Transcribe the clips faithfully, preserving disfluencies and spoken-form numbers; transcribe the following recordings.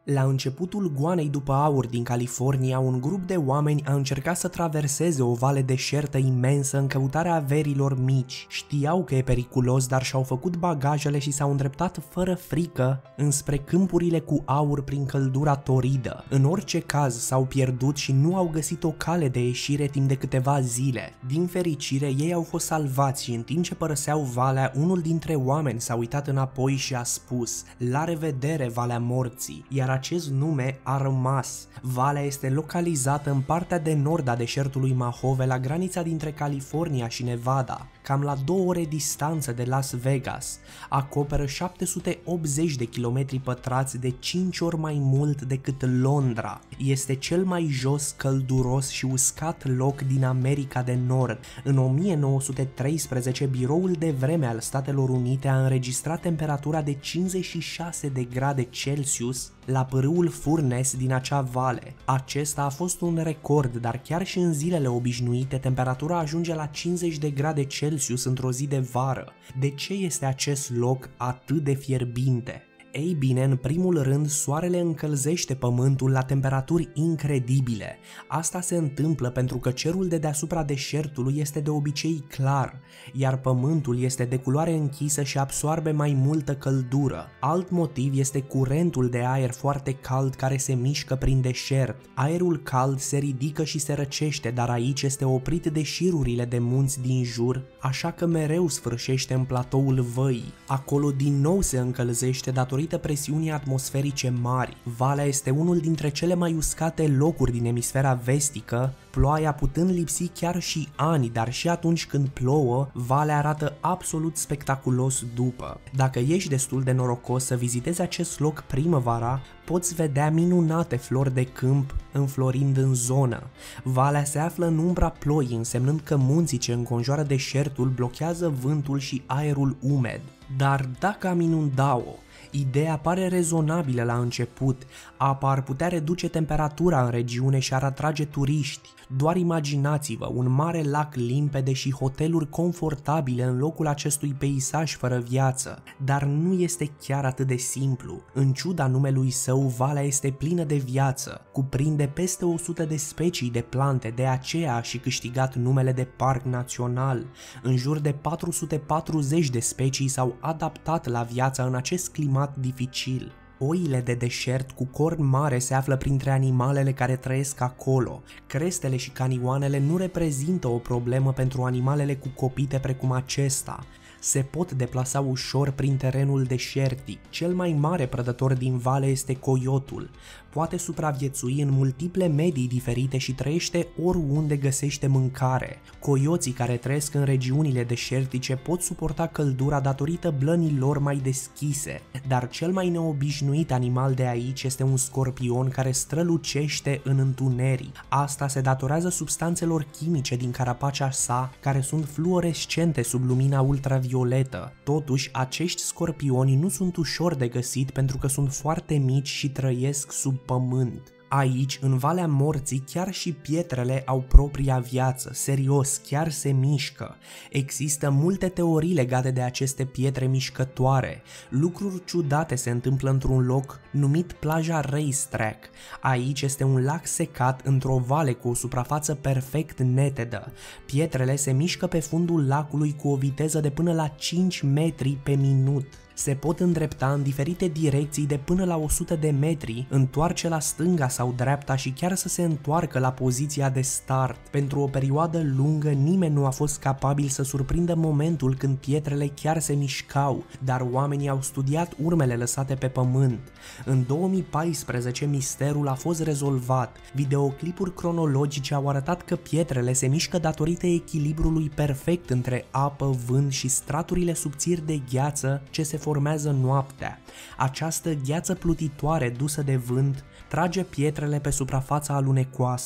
La începutul goanei după aur din California, un grup de oameni a încercat să traverseze o vale deșertă imensă în căutarea averilor mici. Știau că e periculos, dar și-au făcut bagajele și s-au îndreptat fără frică înspre câmpurile cu aur prin căldura toridă. În orice caz, s-au pierdut și nu au găsit o cale de ieșire timp de câteva zile. Din fericire, ei au fost salvați și în timp ce părăseau valea, unul dintre oameni s-a uitat înapoi și a spus: "La revedere, Valea Morții", iar acest nume a rămas. Valea este localizată în partea de nord a deșertului Mojave, la granița dintre California și Nevada, cam la două ore distanță de Las Vegas. Acoperă șapte sute optzeci de kilometri pătrați, de cinci ori mai mult decât Londra. Este cel mai jos, călduros și uscat loc din America de Nord. În o mie nouă sute treisprezece, Biroul de Vreme al Statelor Unite a înregistrat temperatura de cincizeci și șase de grade Celsius la pârâul Furnace din acea vale. Acesta a fost un record, dar chiar și în zilele obișnuite, temperatura ajunge la cincizeci de grade Celsius într-o zi de vară. De ce este acest loc atât de fierbinte? Ei bine, în primul rând, soarele încălzește pământul la temperaturi incredibile. Asta se întâmplă pentru că cerul de deasupra deșertului este de obicei clar, iar pământul este de culoare închisă și absoarbe mai multă căldură. Alt motiv este curentul de aer foarte cald care se mișcă prin deșert. Aerul cald se ridică și se răcește, dar aici este oprit de șirurile de munți din jur, așa că mereu sfârșește în platoul văii. Acolo din nou se încălzește datorită presiunii atmosferice mari. Valea este unul dintre cele mai uscate locuri din emisfera vestică, ploaia putând lipsi chiar și ani, dar și atunci când plouă, valea arată absolut spectaculos după. Dacă ești destul de norocos să vizitezi acest loc primăvara, poți vedea minunate flori de câmp înflorind în zonă. Valea se află în umbra ploii, însemnând că munții ce înconjoară deșertul blochează vântul și aerul umed. Dar dacă am inunda-o, ideea pare rezonabilă la început. Apa ar putea reduce temperatura în regiune și ar atrage turiști. Doar imaginați-vă un mare lac limpede și hoteluri confortabile în locul acestui peisaj fără viață. Dar nu este chiar atât de simplu. În ciuda numelui său, valea este plină de viață. Cuprinde peste o sută de specii de plante, de aceea a și câștigat numele de parc național. În jur de patru sute patruzeci de specii s-au adaptat la viața în acest climat dificil. Oile de deșert cu corn mare se află printre animalele care trăiesc acolo. Crestele și canioanele nu reprezintă o problemă pentru animalele cu copite precum acesta. Se pot deplasa ușor prin terenul deșertic. Cel mai mare prădător din vale este coiotul. Poate supraviețui în multiple medii diferite și trăiește oriunde găsește mâncare. Coioții care trăiesc în regiunile deșertice pot suporta căldura datorită blănii lor mai deschise, dar cel mai neobișnuit animal de aici este un scorpion care strălucește în întuneric. Asta se datorează substanțelor chimice din carapacea sa, care sunt fluorescente sub lumina ultravioletă. Totuși, acești scorpioni nu sunt ușor de găsit pentru că sunt foarte mici și trăiesc sub pământ. Aici, în Valea Morții, chiar și pietrele au propria viață, serios, chiar se mișcă. Există multe teorii legate de aceste pietre mișcătoare. Lucruri ciudate se întâmplă într-un loc numit plaja Racetrack. Aici este un lac secat într-o vale cu o suprafață perfect netedă. Pietrele se mișcă pe fundul lacului cu o viteză de până la cinci metri pe minut. Se pot îndrepta în diferite direcții de până la o sută de metri, întoarce la stânga sau dreapta și chiar să se întoarcă la poziția de start. Pentru o perioadă lungă, nimeni nu a fost capabil să surprindă momentul când pietrele chiar se mișcau, dar oamenii au studiat urmele lăsate pe pământ. În două mii paisprezece, misterul a fost rezolvat. Videoclipuri cronologice au arătat că pietrele se mișcă datorită echilibrului perfect între apă, vânt și straturile subțiri de gheață ce se formează noaptea. Această gheață plutitoare dusă de vânt trage pietrele pe suprafața alunecoasă.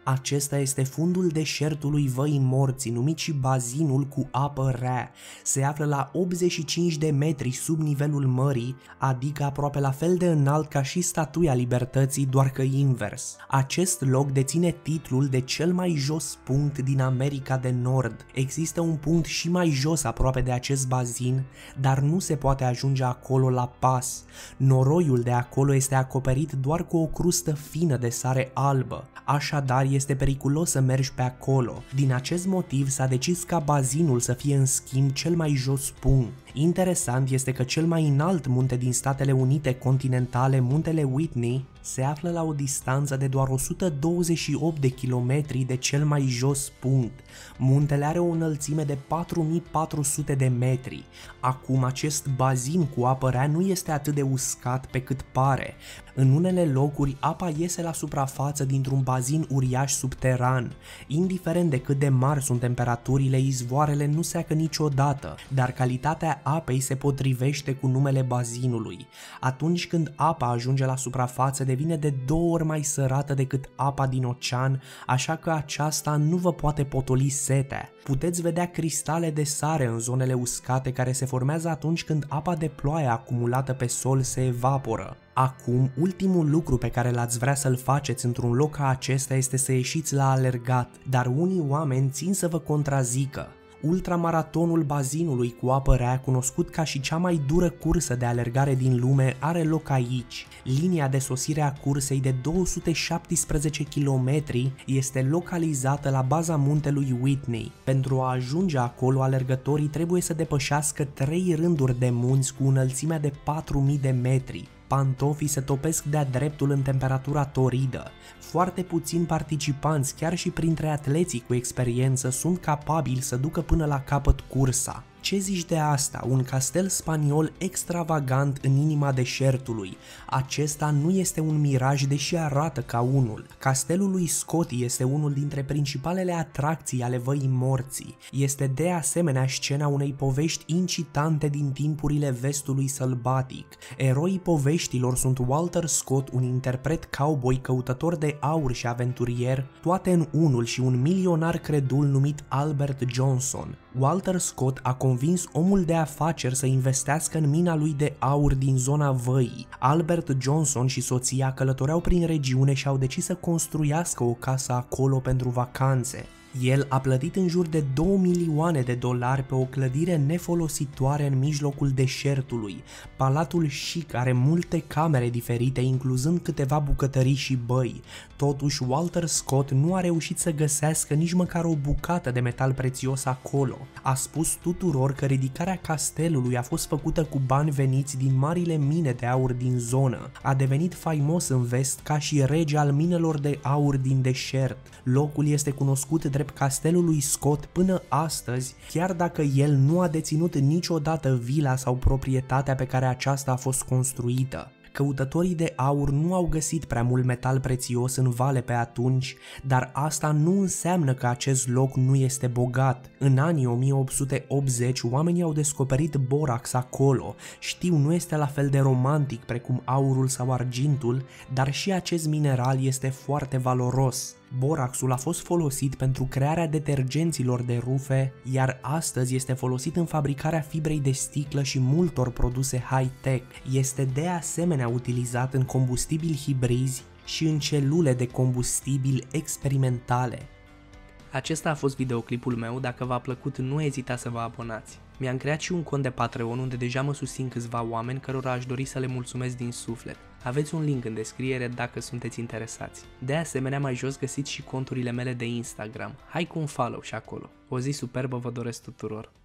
Acesta este fundul deșertului Văii Morții, numit și bazinul cu apă rea. Se află la optzeci și cinci de metri sub nivelul mării, adică aproape la fel de înalt ca și Statuia Libertății, doar că invers. Acest loc deține titlul de cel mai jos punct din America de Nord. Există un punct și mai jos aproape de acest bazin, dar nu se poate ajunge acolo la pas. Noroiul de acolo este acoperit doar cu o crustă fină de sare albă. Așadar, este periculos să mergi pe acolo. Din acest motiv s-a decis ca bazinul să fie în schimb cel mai jos punct. Interesant este că cel mai înalt munte din Statele Unite continentale, muntele Whitney, se află la o distanță de doar o sută douăzeci și opt de kilometri de cel mai jos punct. Muntele are o înălțime de patru mii patru sute de metri. Acum, acest bazin cu apă rea nu este atât de uscat pe cât pare. În unele locuri, apa iese la suprafață dintr-un bazin uriaș subteran. Indiferent de cât de mari sunt temperaturile, izvoarele nu seacă niciodată, dar calitatea apei se potrivește cu numele bazinului. Atunci când apa ajunge la suprafață, devine de două ori mai sărată decât apa din ocean, așa că aceasta nu vă poate potoli setea. Puteți vedea cristale de sare în zonele uscate care se formează atunci când apa de ploaie acumulată pe sol se evaporă. Acum, ultimul lucru pe care l-ați vrea să-l faceți într-un loc ca acesta este să ieșiți la alergat, dar unii oameni țin să vă contrazică. Ultramaratonul bazinului cu apă rea, cunoscut ca și cea mai dură cursă de alergare din lume, are loc aici. Linia de sosire a cursei de două sute șaptesprezece kilometri este localizată la baza muntelui Whitney. Pentru a ajunge acolo, alergătorii trebuie să depășească trei rânduri de munți cu înălțimea de patru mii de metri. Pantofii se topesc de-a dreptul în temperatura toridă. Foarte puțini participanți, chiar și printre atleții cu experiență, sunt capabili să ducă până la capăt cursa. Ce zici de asta? Un castel spaniol extravagant în inima deșertului. Acesta nu este un miraj, deși arată ca unul. Castelul lui Scotty este unul dintre principalele atracții ale Văii Morții. Este de asemenea scena unei povești incitante din timpurile vestului sălbatic. Eroii poveștilor sunt Walter Scott, un interpret cowboy căutător de aur și aventurier, toate în unul, și un milionar credul numit Albert Johnson. Walter Scott a convins omul de afaceri să investească în mina lui de aur din zona văii. Albert Johnson și soția călătoreau prin regiune și au decis să construiască o casă acolo pentru vacanțe. El a plătit în jur de două milioane de dolari pe o clădire nefolositoare în mijlocul deșertului. Palatul chic are multe camere diferite, incluzând câteva bucătării și băi. Totuși, Walter Scott nu a reușit să găsească nici măcar o bucată de metal prețios acolo. A spus tuturor că ridicarea castelului a fost făcută cu bani veniți din marile mine de aur din zonă. A devenit faimos în vest ca și rege al minelor de aur din deșert. Locul este cunoscut drept castelul lui Scott până astăzi, chiar dacă el nu a deținut niciodată vila sau proprietatea pe care aceasta a fost construită. Căutătorii de aur nu au găsit prea mult metal prețios în vale pe atunci, dar asta nu înseamnă că acest loc nu este bogat. În anii o mie opt sute optzeci, oamenii au descoperit borax acolo. Știu, nu este la fel de romantic precum aurul sau argintul, dar și acest mineral este foarte valoros. Boraxul a fost folosit pentru crearea detergenților de rufe, iar astăzi este folosit în fabricarea fibrei de sticlă și multor produse high-tech. Este de asemenea utilizat în combustibili hibrizi și în celule de combustibil experimentale. Acesta a fost videoclipul meu. Dacă v-a plăcut, nu ezitați să vă abonați. Mi-am creat și un cont de Patreon unde deja mă susțin câțiva oameni cărora aș dori să le mulțumesc din suflet. Aveți un link în descriere dacă sunteți interesați. De asemenea, mai jos găsiți și conturile mele de Instagram. Hai cu un follow și acolo. O zi superbă vă doresc tuturor!